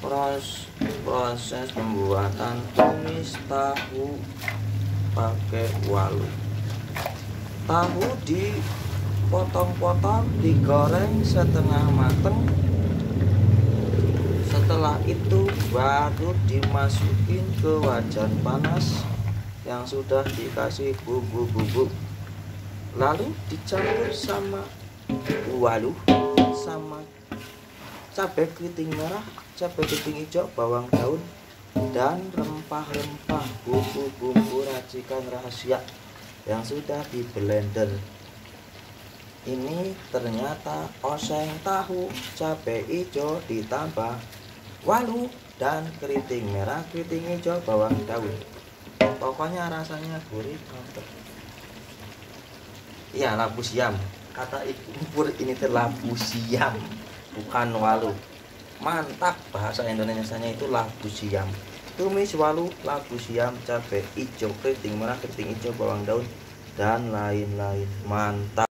Proses pembuatan tumis tahu pakai walu. Tahu dipotong-potong, digoreng setengah mateng. Setelah itu baru dimasukin ke wajan panas yang sudah dikasih bumbu-bumbu, lalu dicampur sama walu sama cabai keriting merah, cabai keriting hijau, bawang daun, dan rempah-rempah bumbu-bumbu racikan rahasia yang sudah di blender. Ini ternyata oseng tahu cabai hijau ditambah walu dan keriting merah, keriting hijau, bawang daun. Pokoknya rasanya gurih mantap. Iya, labu siam. Kata ibu pur ini labu siam, bukan walu. Mantap, bahasa Indonesianya itu labu siam. Tumis walu, labu siam, cabai hijau, keriting merah, keriting hijau, bawang daun, dan lain-lain. Mantap.